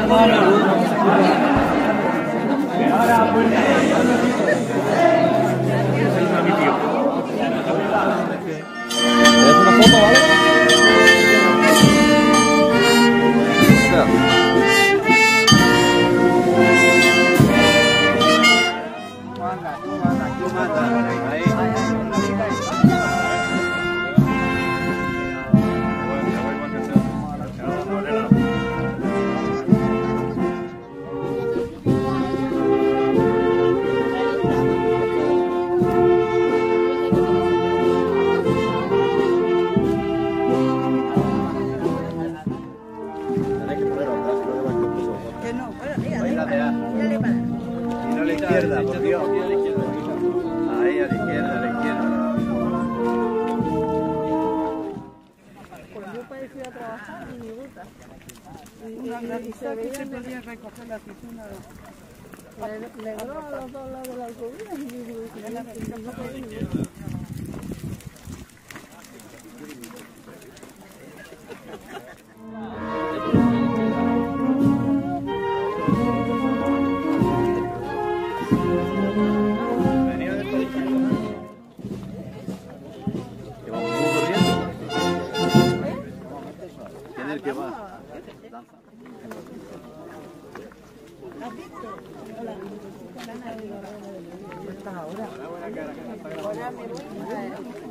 una foto, ¿vale? Izquierda, por Dios. Ahí, a la izquierda, a la izquierda. Pues yo parecía a trabajar en mi ruta. Y se veía que se podía recoger la piscina. Le grabo a los dos lados de la autovía y digo, no podía ni ver. ¿Qué va? ¿Has visto? Hola. ¿Estás ahora? Ahora me voy a...